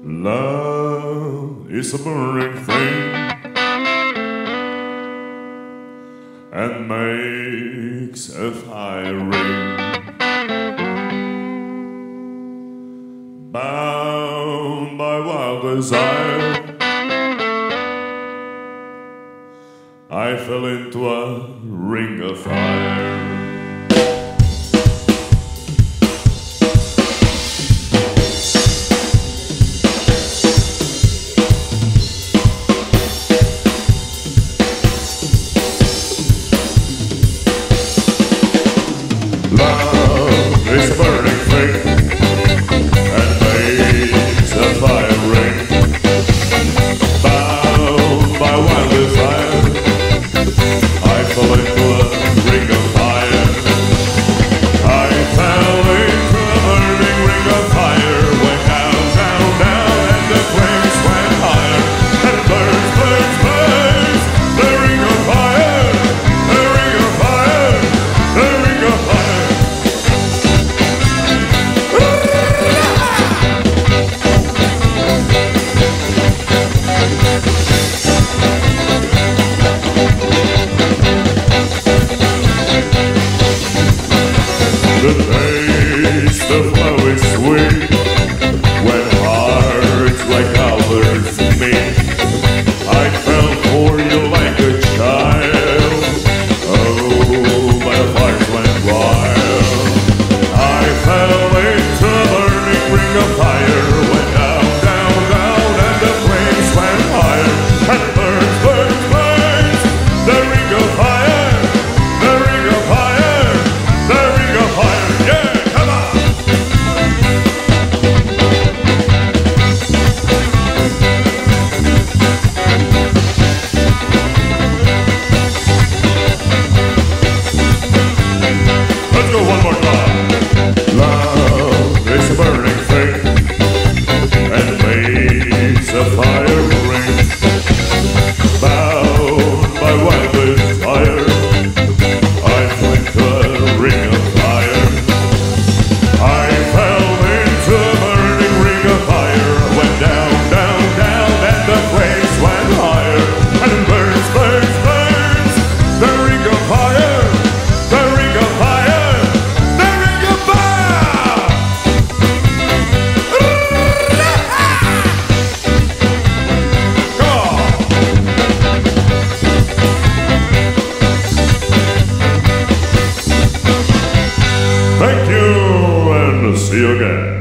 Love is a burning thing and makes a fire ring. Bound by wild desire, I fell into a ring of fire. Love is a burning thing and makes a fire ring. Bound by wild desire, I fell into a ring of fire. I fell into a burning ring of fire. Went down, down, down, and the flames went higher. And burns, burns, burns, the ring of fire, the ring of fire, the ring of fire. The taste of love is sweet when hearts like ours meet. I fell for you like a child. Oh, my heart went wild. I fell into a burning ring of fire. Went down, down, down, and the flames went higher. And burns, burns, burns, the ring of fire, the ring of fire, the ring of fire. Yeah, come on! Let's go one more time. Love is a burning thing and makes a fire ring. Bound by wild desire, I fell into a ring of fire. I fell into a burning ring of fire. Went down, down, down, and the flames went higher. And burns, burns, burns, the ring of fire, the ring of fire, the ring of fire. Come on. Thank you, and see you again.